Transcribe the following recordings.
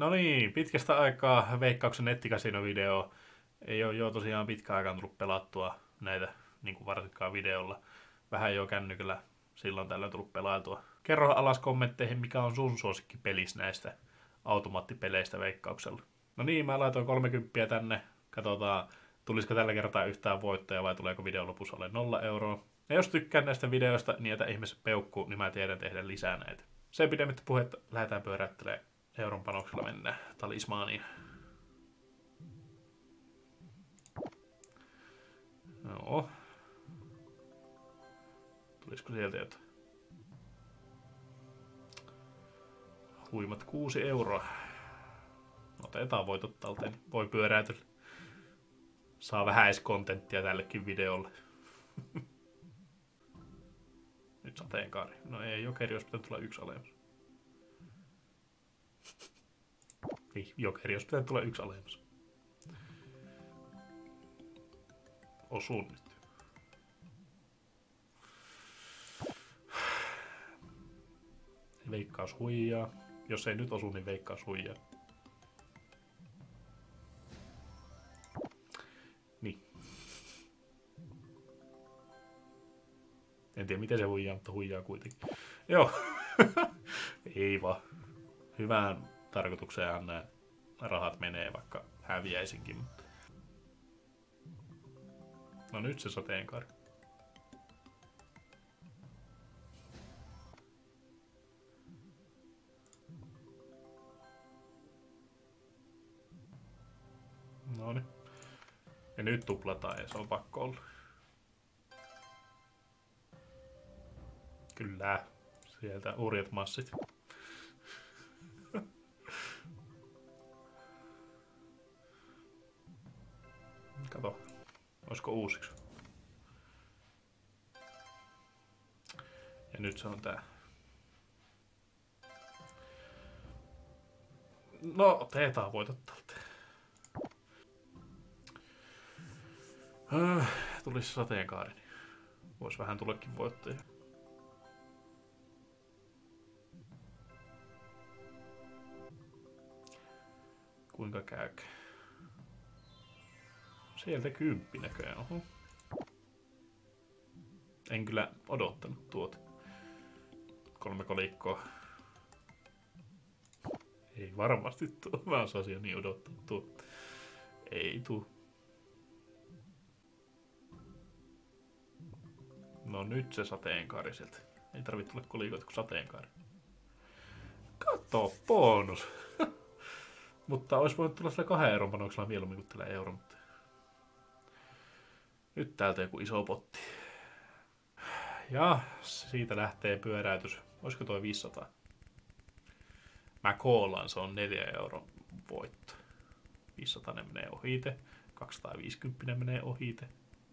No niin, pitkästä aikaa Veikkauksen nettikasinovideo. Ei ole jo tosiaan pitkään aikaan tullut pelattua näitä, niin kuin varsinkaan videolla. Vähän jo kännykällä silloin tällöin tullut pelailtua. Kerro alas kommentteihin, mikä on sun suosikki pelis näistä automaattipeleistä Veikkauksella. No niin, mä laitoin 30 tänne. Katsotaan, tulisiko tällä kertaa yhtään voittajaa vai tuleeko videon lopussa ole 0 euroa. Ja jos tykkään näistä videoista, niin jätä ihmeessä peukku, niin mä tiedän tehdä lisää näitä. Sen pidemmittä puhetta lähdetään pyöräyttelemään. Euron panoksella mennään talismaaniin. Joo. Tulisiko sieltä jotain? Huimat 6 euroa. Otetaan voitot talteen. Voi pyöräytellä. Saa vähäiskontenttia tällekin videolle. Nyt sateenkaari. No ei, jokeri olisi pitänyt tulla yksi alemmas. Niin, jokeri olisi pitänyt tulla yksi alemmas. Osuun nyt. Veikkaus huijaa. Jos ei nyt osu, niin veikkaus huijaa. Niin. En tiedä miten se huijaa, mutta huijaa kuitenkin. Joo. Ei vaan. Hyvään tarkoitukseenhan nämä rahat menee, vaikka häviäisinkin. Mutta... No nyt se sateenkaari. Noniin. Ja nyt tuplataan ja se on pakko olla. Kyllä. Sieltä urjat massit. Kato. Olisiko uusiksi? Ja nyt se on tää. No, otetaan voitot tältä. Tulisi sateenkaari. Vois vähän tullakin voittajia. Kuinka käykö? Sieltä 10 näköjään. Oho. En kyllä odottanut tuota. 3 kolikkoa. Ei varmasti tuo. Mä osasin niin odottanut tuo. Ei tuu. No nyt se sateenkaari sieltä. Ei tarvitse tulla kolikoita kuin sateenkaari. Kato, bonus! Mutta olisi voinut tulla sillä 2 euron panoksella mieluummin kuin tällä euron. Nyt täältä joku iso potti. Ja siitä lähtee pyöräytys. Olisiko toi 500? Mä koolaan, se on 4 euron voitto. 500 menee ohite. 250 menee ohite.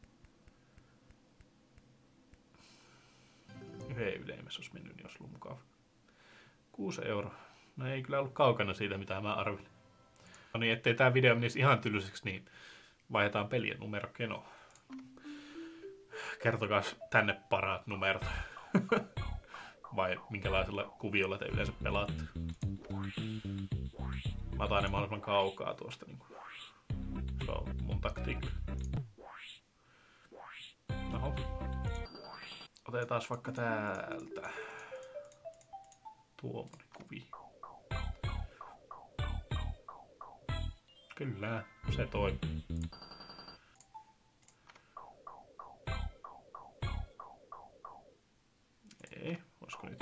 Yhden ylemmässä olisi mennyt, niin olisi ollut mukava. 6 euroa. No ei kyllä ollut kaukana siitä, mitä mä arvelin. No niin, ettei tää video menisi ihan tylliseksi, niin vaihdetaan pelien numero kenoon. Kertokaa tänne paraat numerot. Vai minkälaisella kuviolla te yleensä pelaatte. Mä otan ne mahdollisimman kaukaa tuosta. Niin se on mun taktiikka. Oho. Otetaan vaikka täältä. Tuommoinen kuvi. Kyllä, se toimii. Ei, olisiko nyt?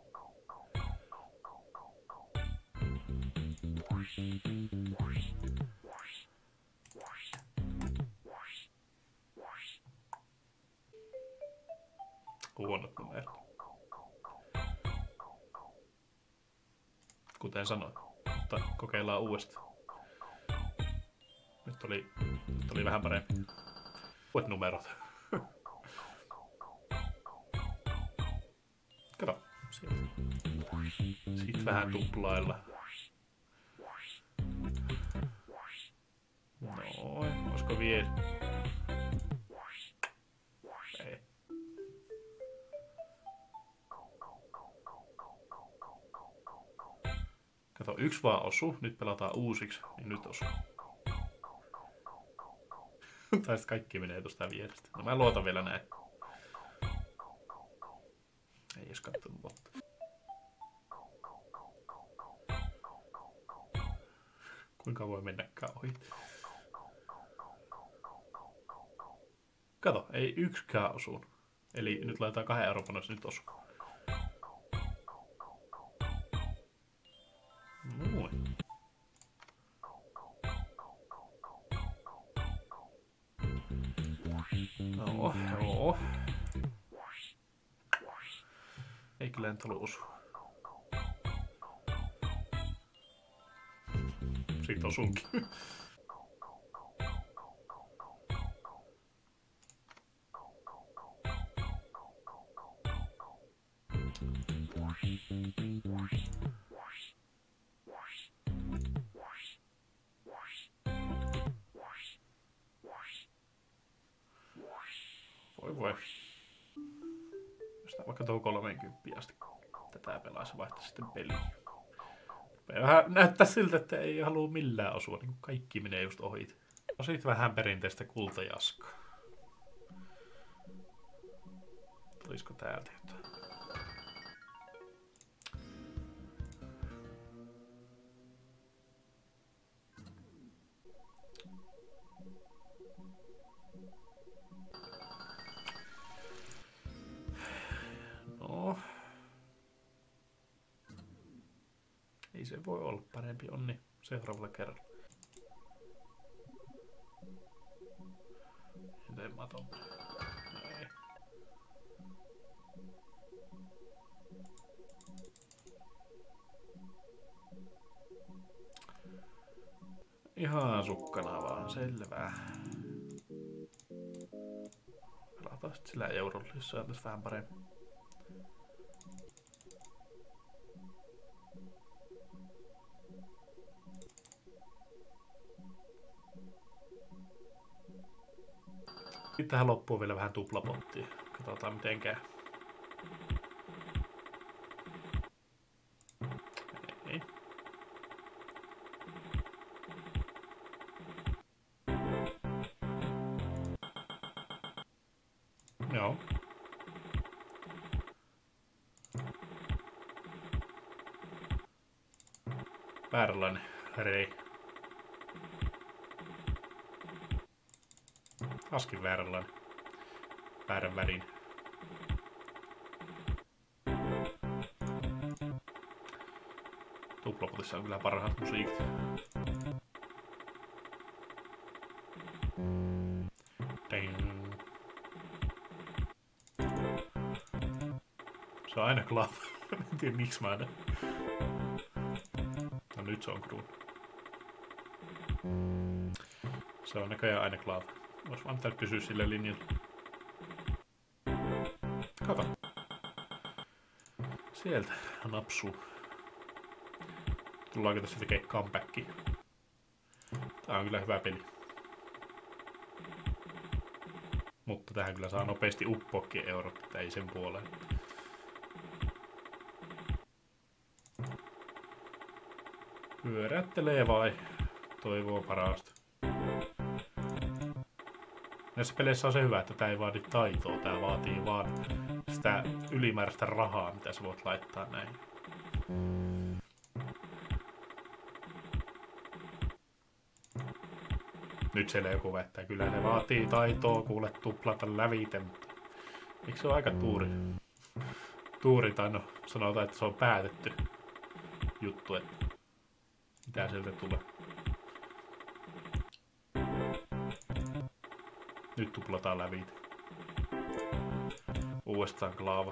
Huonot numerot. Kuten sanoin, mutta kokeillaan uudestaan. Nyt oli vähän parempi. Uudet numerot. Kato, sieltä. Sitten vähän tuplailla. Noin, olisiko vielä? Ei. Kato, yksi vaan osu. Nyt pelataan uusiksi, niin nyt osu. Tai sitten kaikki menee tuosta vierestä. No mä luotan vielä näin. Ei edes kattonut botta. Kuinka voi mennäkään ohi? Kato, ei yksikään osu. Eli nyt laitetaan 2 euron panos, nyt osu. Noin. No, joo. Ei kyllä nyt ollut osu. Siitä osunkin. Voi. Jos tää vaikka tuo 30 asti tätä pelaisi vaihtaa sitten peliin. Vähän näyttää siltä, että ei halua millään osua, niin kaikki menee just ohi. No sit vähän perinteistä kultajaskaa. Tulisiko täältä jotain? No. Ei se voi olla parempi onni seuraavalla kerralla. Miten mä otan? Ei. Ihan sukkana vaan, selvää. Pelataan sit sillä eurolla, jos saataisiin vähän paremmin. Sitten tähän loppuu vielä vähän tuplapottia. Katsotaan miten käy. Ei. Joo. Vääränlainen rei. Askin vääränlainen. Väärän värin. Tuplapotissa on kyllä parhaat musiikit. Ding. Se on aina klaava. En tiedä miksi mä aina. No nyt se on kruun. Se on näköjään aina klaava. Olisi vaan pitänyt pysyä sille linjalla. Kato. Sieltä napsuu. Tullaanko tässä tekemään comebackia? Tää on kyllä hyvä peli. Mutta tähän kyllä saa nopeasti uppoakin eurot, että ei sen puoleen. Pyöräyttelee vai toivoo parasta. Näissä peleissä on se hyvä, että tää ei vaadi taitoa, tää vaatii vaan sitä ylimääräistä rahaa, mitä sä voit laittaa näin. Nyt siellä joku väittää, kyllä ne vaatii taitoa, kuule tuplata lävite, mutta eikö se ole aika tuuri tai no sanotaan, että se on päätetty juttu, että mitä sieltä tulee. Nyt tuplataan lävite. Uudestaan klaava.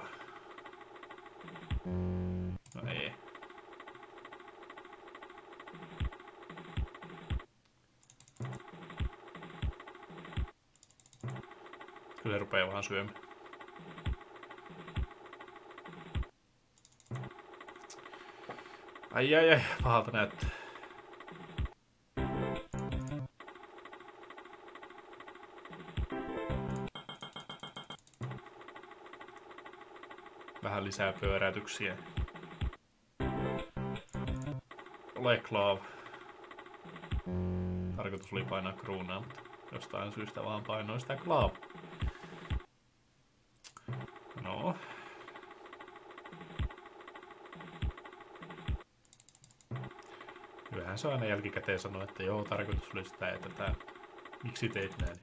No ei. Kyllä rupeaa vähän syömään. Ai, pahalta näyttää. Vähän lisää pyöräytyksiä. Ole Clav. Tarkoitus oli painaa kruunaa, mutta jostain syystä vaan painoin sitä Clav. No. Kyllähän se aina jälkikäteen sanoi, että joo, tarkoitus oli sitä ja tätä. Miksi teit näin?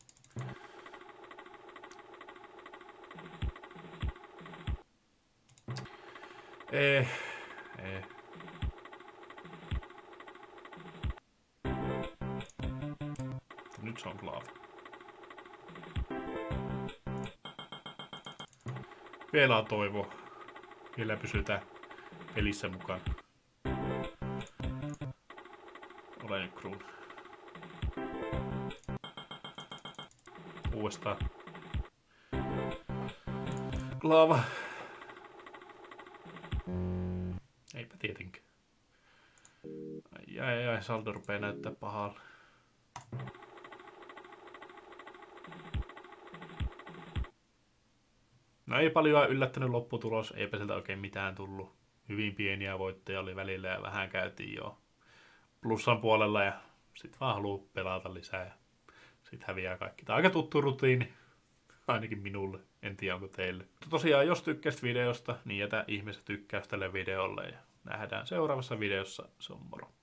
Ei. Nyt se on Clav. Vielä on toivo. Vielä pysytään pelissä mukaan. Ole nyt kruun. Uudestaan. Clav. Eipä tietenkään. Ai, saldo rupee näyttää pahalle. No ei paljon yllättänyt lopputulos, eipä sieltä oikein mitään tullut. Hyvin pieniä voittoja oli välillä ja vähän käytiin jo plussan puolella ja sit vaan haluu pelata lisää ja sit häviää kaikki. Tämä on aika tuttu rutiini, ainakin minulle, en tiedä onko teille. Mutta tosiaan jos tykkäsit videosta, niin jätä ihmeessä tykkäys tälle videolle ja nähdään seuraavassa videossa, se on moro.